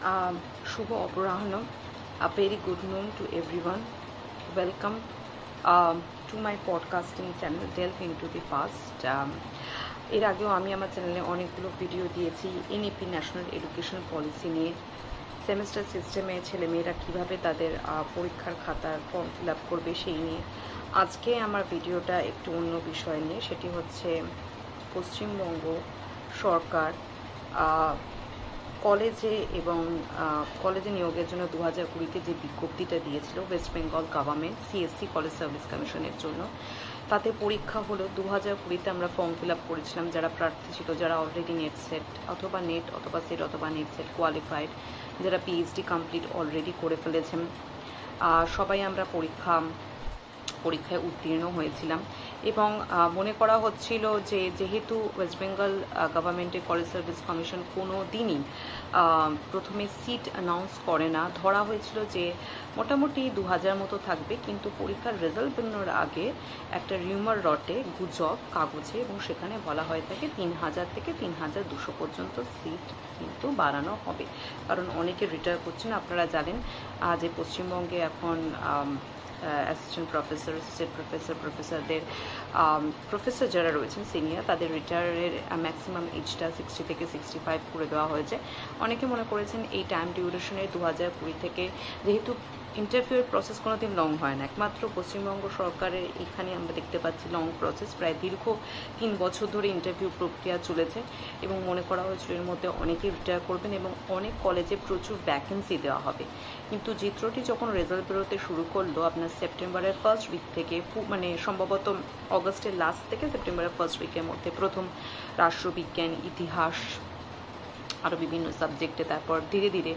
Shubho অপরাহ্ন, a very good noon to everyone. Welcome to my podcasting channel Delve into the Past. এর আগেও আমি আমার চ্যানেলে অনেকগুলো ভিডিও দিয়েছি এনইপি ন্যাশনাল এডুকেশন পলিসি নিয়ে। সেমেস্টার সিস্টেমে ছেলেমেয়েরা কীভাবে তাদের পরীক্ষার খাতার ফর্ম ফিল আপ করবে সেই নিয়ে। আজকে আমার ভিডিওটা একটু অন্য বিষয় নিয়ে, সেটি হচ্ছে পশ্চিমবঙ্গ সরকার কলেজে নিয়োগের জন্য 2020-তে যে বিজ্ঞপ্তিটা দিয়েছিল West Bengal government CSC college service কমিশনের জন্য, তাতে পরীক্ষা হলো 2020-তে আমরা ফর্ম ফিল আপ করেছিলাম যারা প্রার্থী ছিল, যারা অলরেডি নেট সেট অথবা নেট অথবা সেট অথবা নেট সেট কোয়ালিফাইড, যারা পিএইচডি কমপ্লিট অলরেডি করে ফেলেছেন, সবাই আমরা পরীক্ষায় উত্তীর্ণ হয়েছিলাম। এবং মনে করা হচ্ছিল যে যেহেতু ওয়েস্ট বেঙ্গল গভর্নমেন্টের কলেজ সার্ভিস কমিশন কোনো দিনই প্রথমে সিট অ্যানাউন্স করে না, ধরা হয়েছিল যে মোটামুটি 2000 মতো থাকবে, কিন্তু পরীক্ষার রেজাল্ট বেরোনোর আগে একটা রিউমার রটে, গুজব কাগজে, এবং সেখানে বলা হয়ে থাকে 3000 থেকে 3200 পর্যন্ত সিট কিন্তু বাড়ানো হবে, কারণ অনেকে রিটায়ার করছেন। আপনারা জানেন যে পশ্চিমবঙ্গে এখন অ্যাসিস্ট্যান্ট প্রফেসর, অ্যাসোসিয়েট প্রফেসরদের প্রফেসর যারা রয়েছেন সিনিয়র, তাদের রিটায়ারের ম্যাক্সিমাম এজটা 60 থেকে 65 করে দেওয়া হয়েছে। অনেকে মনে করেছেন এই টাইম ডিউরেশনের 2020 থেকে, যেহেতু ইন্টারভিউর প্রসেস কোনোদিন লং হয় না, একমাত্র পশ্চিমবঙ্গ সরকারের এখানে আমরা দেখতে পাচ্ছি লং প্রসেস, প্রায় দীর্ঘ 3 বছর ধরে ইন্টারভিউ প্রক্রিয়া চলেছে, এবং মনে করা হয়েছিল এর মধ্যে অনেকেই রিটায়ার করবেন এবং অনেক কলেজে প্রচুর ভ্যাকেন্সি দেওয়া হবে। কিন্তু চিত্রটি যখন রেজাল্ট বেরোতে শুরু করলো আপনার সেপ্টেম্বরের ফার্স্ট উইক থেকে, মানে সম্ভবত অগস্টের লাস্ট থেকে সেপ্টেম্বরের ফার্স্ট উইকের মধ্যে প্রথম রাষ্ট্রবিজ্ঞান, ইতিহাস, আরও বিভিন্ন সাবজেক্টে, তারপর ধীরে ধীরে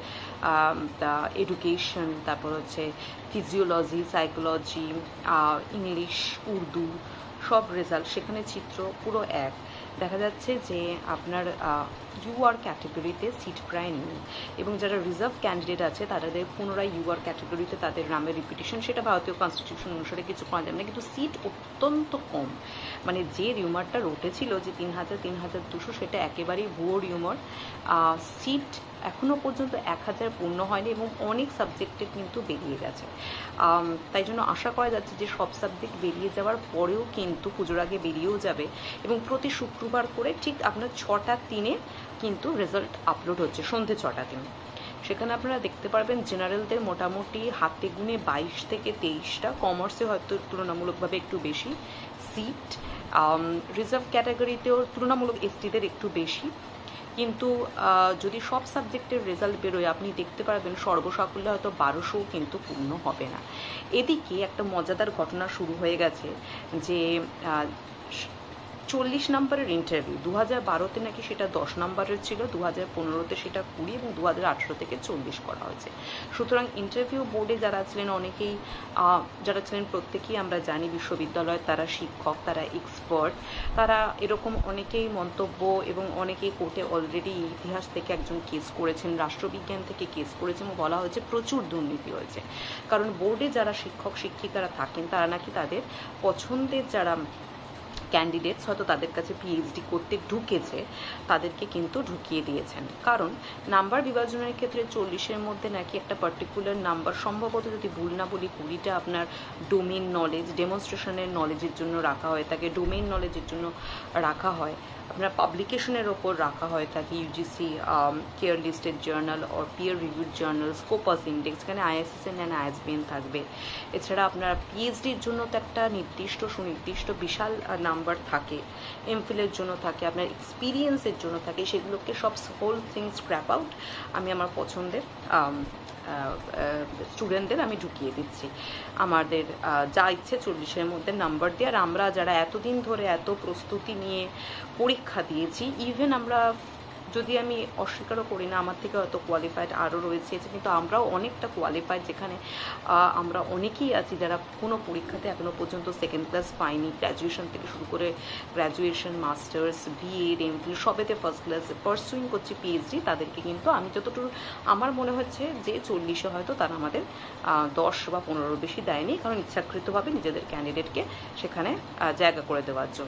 এডুকেশন, তারপর হচ্ছে ফিজিওলজি, সাইকোলজি, ইংলিশ, উর্দু, সব রেজাল্ট সেখানে চিত্র পুরো এক। দেখা যাচ্ছে যে আপনার ইউআর ক্যাটেগরিতে সিট প্রায় নেই, এবং যারা রিজার্ভ ক্যান্ডিডেট আছে তাদের পুনরায় ইউআর ক্যাটেগরিতে তাদের নামের রিপিটিশন, সেটা ভারতীয় কনস্টিটিউশন অনুসারে কিছু করা যাবে না, কিন্তু সিট অত্যন্ত কম। মানে যে রিউমারটা রটেছিল যে 3200 সেটা একেবারেই ভুয়ো রিউমার। সিট এখনও পর্যন্ত 1000 পূর্ণ হয়নি এবং অনেক সাবজেক্টে কিন্তু বেরিয়ে গেছে। তাই জন্য আশা করা যাচ্ছে যে সব সাবজেক্ট বেরিয়ে যাওয়ার পরেও কিন্তু পুজোর আগে বেরিয়েও যাবে, এবং প্রতি শুক্রবার করে ঠিক আপনার 6:03 কিন্তু রেজাল্ট আপলোড হচ্ছে, সন্ধ্যে 6:03। সেখানে আপনারা দেখতে পারবেন জেনারেলদের মোটামুটি হাতে গুনে 22 থেকে 23টা, কমার্সে হয়তো তুলনামূলকভাবে একটু বেশি সিট, রিজার্ভ ক্যাটাগরিতেও তুলনামূলক এসটিদের একটু বেশি। কিন্তু যদি সব সাবজেক্টের রেজাল্ট বেরোয় আপনি দেখতে পারবেন সর্বসাকুল্যে হয়তো 1200 কিন্তু পূর্ণ হবে না। এদিকে একটা মজাদার ঘটনা শুরু হয়ে গেছে যে 40 নম্বরের ইন্টারভিউ 2012-তে নাকি সেটা 10 নম্বরের ছিল, 2015-তে সেটা 20 এবং 2018 থেকে 40 করা হয়েছে। সুতরাং ইন্টারভিউ বোর্ডে যারা ছিলেন অনেকেই, যারা ছিলেন প্রত্যেকেই আমরা জানি বিশ্ববিদ্যালয়, তারা শিক্ষক, তারা এক্সপার্ট, তারা এরকম অনেকেই মন্তব্য, এবং অনেকেই কোর্টে অলরেডি ইতিহাস থেকে একজন কেস করেছেন, রাষ্ট্রবিজ্ঞান থেকে কেস করেছেন, এবং বলা হয়েছে প্রচুর দুর্নীতি হয়েছে। কারণ বোর্ডে যারা শিক্ষক শিক্ষিকারা থাকেন তারা নাকি তাদের পছন্দের যারা ক্যান্ডিডেটস হয়তো তাদের কাছে পিএইচডি করতে ঢুকেছে তাদেরকে কিন্তু ঢুকিয়ে দিয়েছেন। কারণ নাম্বার বিভাজনের ক্ষেত্রে 40-এর মধ্যে নাকি একটা পার্টিকুলার নাম্বার, সম্ভবত যদি ভুল না বলি 20টা আপনার ডোমেইন নলেজ, ডেমনস্ট্রেশনের নলেজের জন্য রাখা হয়ে থাকে, ডোমেইন নলেজের জন্য রাখা হয়, আপনার পাবলিকেশনের ওপর রাখা হয়ে থাকে UGC care listed journal or peer reviewed journal, Scopus index, এখানে আইএসএসএন অ্যান্ড আইএসবিএন থাকবে। এছাড়া আপনার পিএইচডির জন্য তো একটা সুনির্দিষ্ট বিশাল নাম্বার থাকে, এমফিলের জন্য থাকে, আপনার এক্সপিরিয়েন্সের জন্য থাকে, সেগুলোকে সব হোল থিং স্ক্র্যাপ আউট আমি আমার পছন্দের স্টুডেন্টদের আমি ঢুকিয়ে দিচ্ছি। আমাদের যা ইচ্ছে 40-এর মধ্যে নাম্বার দিয়ে, আর আমরা যারা এতদিন ধরে এত প্রস্তুতি নিয়ে পরীক্ষা দিয়েছি, ইভেন আমরা, যদি আমি অস্বীকারও করি না, আমার থেকে হয়তো কোয়ালিফাইড আরও রয়েছে, কিন্তু আমরাও অনেকটা কোয়ালিফাইড, যেখানে আমরা অনেকেই আছি যারা কোনো পরীক্ষাতে এখনও পর্যন্ত সেকেন্ড ক্লাস পাইনি, গ্র্যাজুয়েশন থেকে শুরু করে গ্র্যাজুয়েশন, মাস্টার্স, বিএড, এমফিল সবেতে ফার্স্ট ক্লাস পারসুইং করছি পিএইচডি, তাদেরকে কিন্তু আমি যতটুকু আমার মনে হচ্ছে যে 40-এ হয়তো তারা আমাদের 10 বা 15 বেশি দেয়নি, কারণ ইচ্ছাকৃতভাবে নিজেদের ক্যান্ডিডেটকে সেখানে জায়গা করে দেওয়ার জন্য।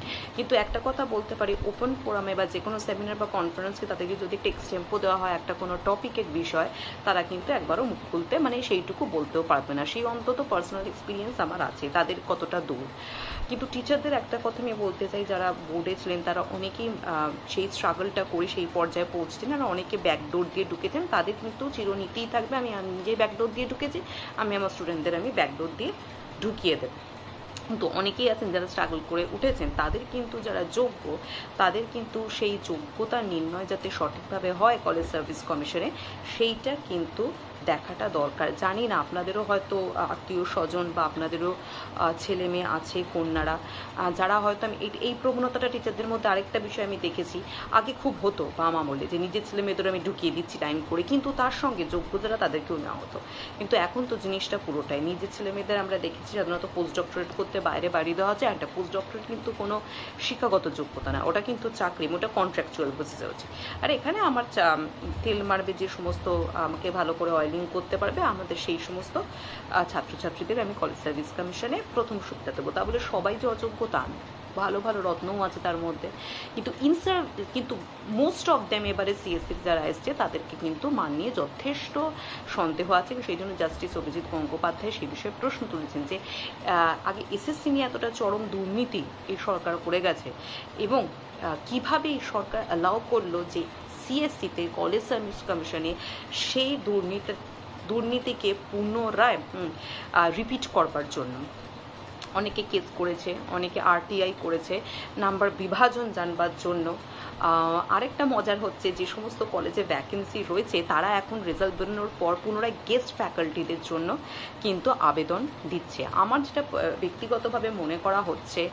কিন্তু একটা কথা বলতে পারি, ওপেন ফোরামে বা যে কোনো সেমিনার বা কনফারেন্সকে তাদেরকে যদি একটা এক্সটেম্পো দেওয়া হয় একটা কোনো টপিকের বিষয়, তারা কিন্তু একবারও মুখ খুলতে মানে সেইটুকু বলতেও পারবে না। সেই অন্তত পার্সোনাল এক্সপিরিয়েন্স আমার আছে তাদের কতটা দূর। কিন্তু টিচারদের একটা কথা আমি বলতে চাই, যারা বোর্ডে ছিলেন তারা অনেকেই সেই স্ট্রাগলটা করে সেই পর্যায়ে পৌঁছতেন, আর অনেকে ব্যাকডোর দিয়ে ঢুকেছেন, তাদের কিন্তু চিরনীতিই থাকবে আমি নিজেই ব্যাকডোর দিয়ে ঢুকেছি, আমি আমার স্টুডেন্টদের আমি ব্যাকডোর দিয়ে ঢুকিয়ে দেবো। কিন্তু অনেকেই আছেন যারা স্ট্রাগল করে উঠেছেন, তাদের কিন্তু যারা যোগ্য, তাদের কিন্তু সেই যোগ্যতার নির্ণয় যাতে সঠিকভাবে হয় কলেজ সার্ভিস কমিশনে, সেইটা কিন্তু দেখাটা দরকার। জানি না আপনাদেরও হয়তো আত্মীয় স্বজন বা আপনাদেরও ছেলে মেয়ে আছে, কন্যারা, যারা হয়তো আমি এই প্রবণতাটা টিচারদের মধ্যে আরেকটা বিষয় আমি দেখেছি, আগে খুব হতো বাম আমলে যে নিজের ছেলে মেয়েদের আমি ঢুকিয়ে দিচ্ছি টাইম করে, কিন্তু তার সঙ্গে যোগ্য যারা তাদেরকেও নেওয়া হতো। কিন্তু এখন তো জিনিসটা পুরোটাই নিজের ছেলে মেয়েদের আমরা দেখেছি সাধারণত পোস্ট ডক্টরেট করতে বাইরে বাড়ি দেওয়া যায়। একটা পোস্ট ডক্টরেট কিন্তু কোনো শিক্ষাগত যোগ্যতা না, ওটা কিন্তু চাকরি, ওটা কন্ট্রাকচুয়াল বেসিসে হচ্ছে। আর এখানে আমার তেল মারবে যে সমস্ত আমাকে ভালো করে অয়েলিং করতে পারবে, আমাদের সেই সমস্ত ছাত্রছাত্রীদের আমি কলেজ সার্ভিস কমিশনে প্রথম সুবিধা দেবো। তা বলে সবাই যে অযোগ্য তা না, ভালো ভালো রত্নও আছে তার মধ্যে, কিন্তু মোস্ট অফ দেম এবারে সিএসসি যারা এসছে তাদেরকে কিন্তু মান নিয়ে যথেষ্ট সন্দেহ আছে। সেই জন্য জাস্টিস অভিজিৎ গঙ্গোপাধ্যায় সেই বিষয়ে প্রশ্ন তুলেছেন যে আগে এসএসসি নিয়ে এতটা চরম দুর্নীতি এই সরকার করে গেছে, এবং কিভাবে এই সরকার অ্যালাউ করলো যে সিএসসিতে কলেজ সার্ভিস কমিশনে সেই দুর্নীতিকে পুনরায় রিপিট করবার জন্য। অনেকে কেস করেছে, অনেকে আরটিআই করেছে নাম্বার বিভাজন জানবার জন্য। আরেকটা মজার হচ্ছে, যে সমস্ত কলেজে ভ্যাকেন্সি রয়েছে তারা এখন রেজাল্ট বেরোনোর পর পুনরায় গেস্ট ফ্যাকাল্টিদের জন্য কিন্তু আবেদন দিচ্ছে। আমার যেটা ব্যক্তিগতভাবে মনে করা হচ্ছে,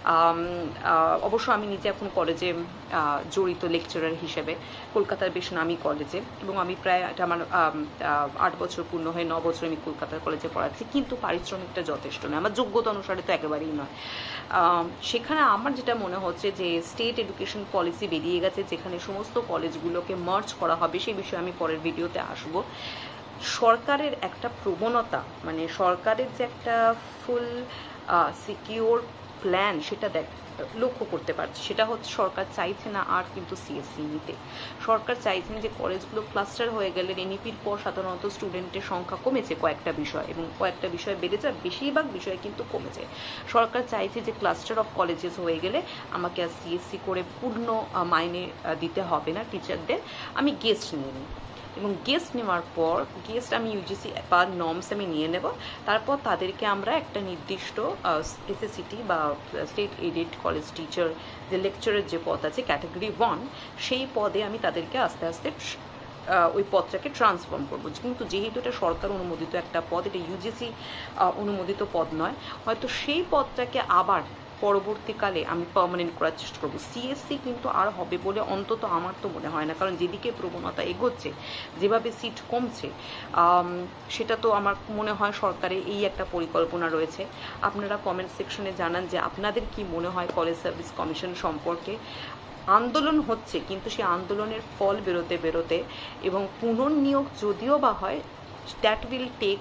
অবশ্য আমি নিজে এখন কলেজে জড়িত লেকচারার হিসেবে কলকাতার বেশ নামী কলেজে, এবং আমি প্রায় এটা আমার 8 বছর পূর্ণ হয়ে 9 বছর আমি কলকাতার কলেজে পড়াচ্ছি, কিন্তু পারিশ্রমিকটা যথেষ্ট নয়, আমার যোগ্যতা অনুসারে তো একেবারেই নয়। সেখানে আমার যেটা মনে হচ্ছে যে স্টেট এডুকেশন পলিসি বেরিয়ে গেছে, যেখানে সমস্ত কলেজগুলোকে মার্জ করা হবে, সেই বিষয়ে আমি পরের ভিডিওতে আসব। সরকারের একটা প্রবণতা, মানে সরকারের যে একটা ফুল সিকিউর প্ল্যান, সেটা লক্ষ্য করতে পারছি। সেটা হচ্ছে সরকার চাইছে না আর কিন্তু সিএসসি নিতে। সরকার চাইছেন যে কলেজগুলো ক্লাস্টার হয়ে গেলে এনইপির পর সাধারণত স্টুডেন্টের সংখ্যা কমেছে কয়েকটা বিষয়, এবং কয়েকটা বিষয় বেড়েছে, বেশিরভাগ বিষয় কিন্তু কমেছে। সরকার চাইছে যে ক্লাস্টার অফ কলেজেস হয়ে গেলে আমাকে আর সিএসসি করে পূর্ণ মাইনে দিতে হবে না টিচারদের, আমি গেস্ট নিয়ে নিই, এবং গেস্ট নেওয়ার পর গেস্ট আমি ইউজিসি বা নর্মস আমি নিয়ে নেব, তারপর তাদেরকে আমরা একটা নির্দিষ্ট এসএসসিটি বা স্টেট এডেড কলেজ টিচার যে লেকচারের যে পদ আছে ক্যাটাগরি 1, সেই পদে আমি তাদেরকে আস্তে আস্তে ওই পদটাকে ট্রান্সফর্ম করবো। কিন্তু যেহেতু এটা সরকার অনুমোদিত একটা পদ, এটা ইউজিসি অনুমোদিত পদ নয়, হয়তো সেই পদটাকে আবার পরবর্তীকালে আমি পার্মানেন্ট করার চেষ্টা করবো। সিএসসি কিন্তু আর হবে বলে অন্তত আমার তো মনে হয় না, কারণ যেদিকে প্রবণতা এগোচ্ছে, যেভাবে সিট কমছে, সেটা তো আমার মনে হয় সরকারের এই একটা পরিকল্পনা রয়েছে। আপনারা কমেন্ট সেকশনে জানান যে আপনাদের কি মনে হয় কলেজ সার্ভিস কমিশন সম্পর্কে। আন্দোলন হচ্ছে, কিন্তু সেই আন্দোলনের ফল বেরোতে বেরোতে এবং পুনর্নিয়োগ যদিও বা হয়, দ্যাট উইল টেক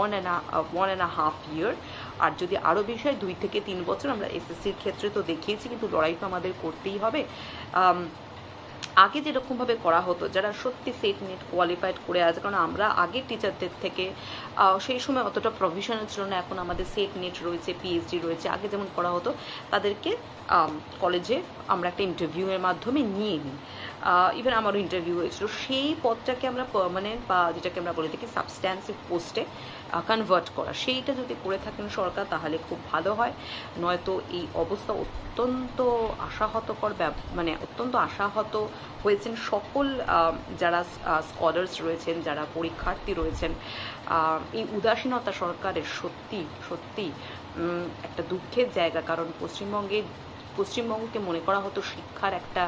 1.5 year, আর যদি আরও বেশি হয় 2 থেকে 3 বছর। আমরা এসএসসির ক্ষেত্রে তো দেখিয়েছি, কিন্তু লড়াই তো আমাদের করতেই হবে। আগে যেরকমভাবে করা হতো, যারা সত্যি সেট নেট কোয়ালিফাইড করে আছে, কারণ আমরা আগের টিচারদের থেকে সেই সময় অতটা প্রভিশনাল ছিল না, এখন আমাদের সেট নেট রয়েছে, পিএইচডি রয়েছে। আগে যেমন করা হতো, তাদেরকে কলেজে আমরা একটা ইন্টারভিউয়ের মাধ্যমে নিয়ে নিই, ইভেন আমারও ইন্টারভিউ হয়েছিল, সেই পদটাকে আমরা পার্মানেন্ট বা যেটাকে আমরা বলে থাকি সাবস্ট্যান্সিভ পোস্টে কনভার্ট করা, সেইটা যদি করে থাকেন সরকার তাহলে খুব ভালো হয়। নয়তো এই অবস্থা অত্যন্ত আশাহতকর, মানে অত্যন্ত আশাহত হয়েছেন সকল যারা স্কলার্স রয়েছেন, যারা পরীক্ষার্থী রয়েছেন। এই উদাসীনতা সরকারের সত্যি সত্যি একটা দুঃখের জায়গা, কারণ পশ্চিমবঙ্গকে মনে করা হতো শিক্ষার একটা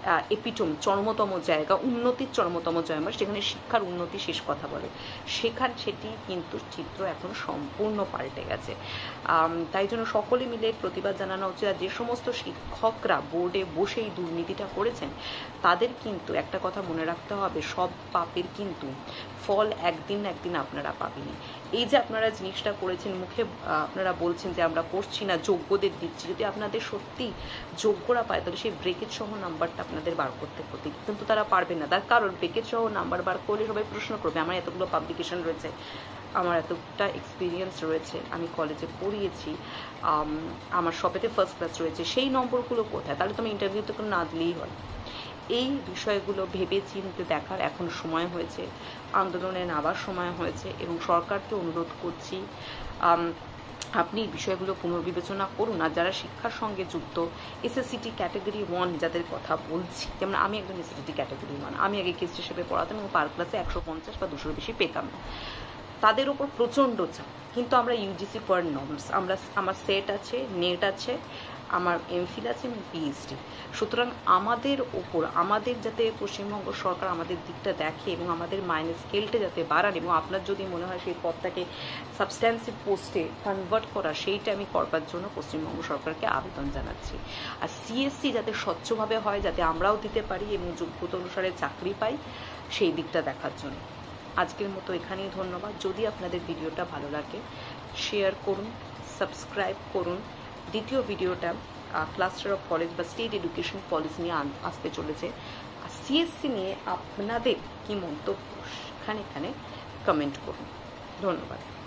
এপিটম চরমতম জায়গা, উন্নতির চরমতম জায়গা, সেখানে শিক্ষার উন্নতি শেষ কথা বলে, সেটি কিন্তু চিত্র এখন সম্পূর্ণ পাল্টে গেছে। তাই জন্য সকলে মিলে প্রতিবাদ জানানো উচিত। আর যে সমস্ত শিক্ষকরা বোর্ডে বসেই দুর্নীতিটা করেছেন তাদের কিন্তু একটা কথা মনে রাখতে হবে, সব পাপের কিন্তু ফল একদিন না একদিন আপনারা পাবেনই। এই যে আপনারা জিনিসটা করেছেন, মুখে আপনারা বলছেন যে আমরা করছি না, যোগ্যদের দিচ্ছি, যদি আপনাদের সত্যি যোগ্যরা পায় তাহলে সেই ব্রেকেট সহ নাম্বারটা আপনাদের বার করতে হতো, কিন্তু তারা পারবে না। তার কারণ ব্রেকেট সহ নাম্বার বার করলে সবাই প্রশ্ন করবে, আমার এতগুলো পাবলিকেশন রয়েছে, আমার এতটা এক্সপিরিয়েন্স রয়েছে, আমি কলেজে পড়িয়েছি, আমার সবেতে ফার্স্ট ক্লাস রয়েছে, সেই নম্বরগুলো কোথায়? তাহলে তো আমি ইন্টারভিউতে কোনো না দিলেই হয়। এই বিষয়গুলো ভেবে চিন্তে দেখার এখন সময় হয়েছে, আন্দোলনে নামার সময় হয়েছে, এবং সরকারকে অনুরোধ করছি আপনি বিষয়গুলো পুনর্বিবেচনা করুন। আর যারা শিক্ষার সঙ্গে যুক্ত, এসএসসিটি ক্যাটাগরি 1 যাদের কথা বলছি, যেমন আমি একজন এসএসসিটি ক্যাটাগরি 1, আমি আগে গেস্ট হিসেবে পড়াতাম এবং পার ক্লাসে 150 বা 200 বেশি পেতাম না, তাদের ওপর প্রচণ্ড চাপ। কিন্তু আমরা ইউজিসি ফর নর্মস, আমার সেট আছে, নেট আছে, আমার এমফিল আছে এবং পিএইচডি। সুতরাং আমাদের ওপর, আমাদের যাতে পশ্চিমবঙ্গ সরকার আমাদের দিকটা দেখে এবং আমাদের মাইনে স্কেলটা যাতে বাড়ান, এবং আপনার যদি মনে হয় সেই পদটাকে সাবস্ট্যান্সিভ পোস্টে কনভার্ট করা, সেইটা আমি করবার জন্য পশ্চিমবঙ্গ সরকারকে আবেদন জানাচ্ছি। আর সিএসসি যাতে স্বচ্ছভাবে হয়, যাতে আমরাও দিতে পারি এবং যোগ্যতা অনুসারে চাকরি পাই, সেই দিকটা দেখার জন্য। আজকের মতো এখানেই, ধন্যবাদ। যদি আপনাদের ভিডিওটা ভালো লাগে শেয়ার করুন, সাবস্ক্রাইব করুন। দ্বিতীয় ভিডিওটা ক্লাস্টার অফ কলেজ বা স্টেট এডুকেশন পলিসি নিয়ে আসতে চলেছে। আর সিএসসি নিয়ে আপনাদের কি মন্তব্য, এখানে কমেন্ট করুন। ধন্যবাদ।